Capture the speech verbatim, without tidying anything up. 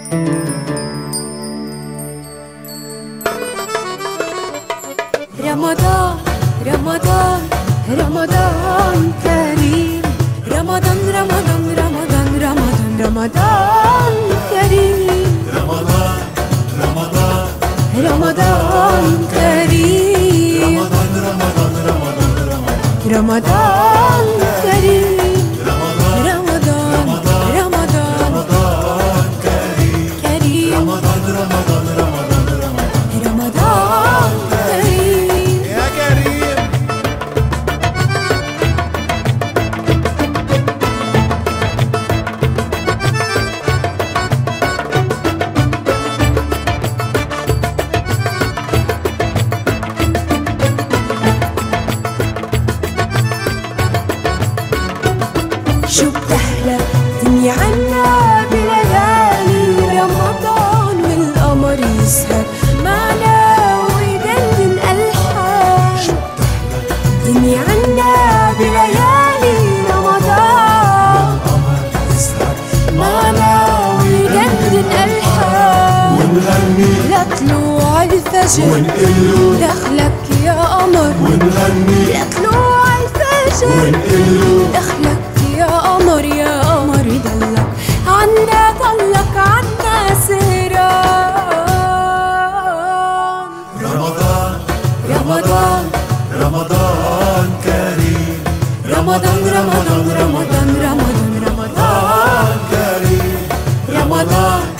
رمضان رمضان رمضان كريم، رمضان رمضان رمضان رمضان رمضان كريم، رمضان رمضان رمضان كريم، رمضان رمضان رمضان رمضان رمضان كريم، رمضان رمضان رمضان رمضان كريم، كريم، رمضان رمضان رمضان رمضان رمضان كريم. يا كريم. شو بتحلى دنيا عنا بليالي رمضان، والقمر يسهر معنا ويدندن ألحان. دنيا عنا بليالي رمضان، معنا ويدندن ألحان. ونغني لطلوع الفجر ونقله دخلك يا قمر، ونغني لطلوع الفجر ونقله دخلك يا قمر، يا قمر يضلك عنا، ضلك عنا سهران. رمضان رمضان رمضان كريم، رمضان رمضان رمضان رمضان رمضان كريم، رمضان